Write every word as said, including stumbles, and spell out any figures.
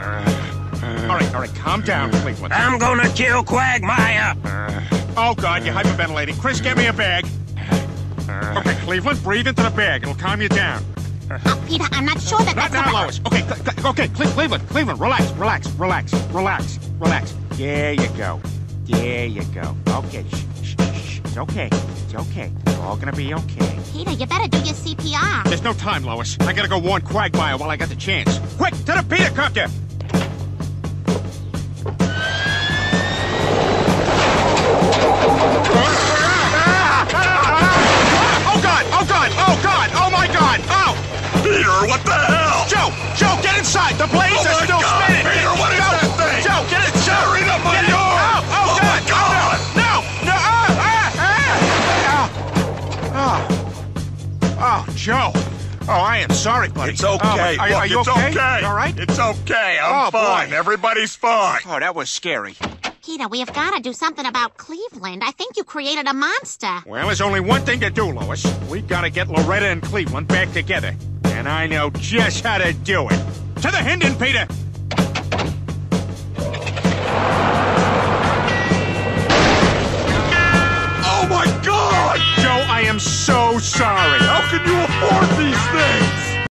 All right, all right, calm down, Cleveland. I'm gonna kill Quagmire. Oh, God, you're hyperventilating. Chris, get me a bag. Okay, Cleveland, breathe into the bag. It'll calm you down. Uh, Peter, I'm not sure that Not that's now, gonna... Lois. Okay, cl- cl- okay, Cle- Cleveland, Cleveland, relax, relax, relax, relax, relax. There you go. There you go. Okay, shh, shh, shh. It's okay. It's okay. It's all gonna be okay. Peter, you better do your C P R. There's no time, Lois. I gotta go warn Quagmire while I got the chance. Quick, to the Peter copter! Oh, God! Oh, God! Oh, God! Oh, my God! Oh! Peter, what the hell? Joe! Joe, get inside! The blades Oh are my still God, spinning! Peter, what is Joe, that thing? Joe, get it! Joe! Tearing up my Get it! yard! Oh, oh, Oh, God! my God! Oh, no! No! Oh, ah, ah! Oh. Oh, Joe! Oh, I am sorry, buddy. It's okay. Oh, are, are Look, you it's okay? okay. You all right? It's okay. I'm Oh, fine. boy. Everybody's fine. Oh, that was scary. Peter, we have got to do something about Cleveland. I think you created a monster. Well, there's only one thing to do, Lois. We gotta get Loretta and Cleveland back together. And I know just how to do it. To the Hendon, Peter! Oh, my God! Joe, I am so sorry. How can you afford these things?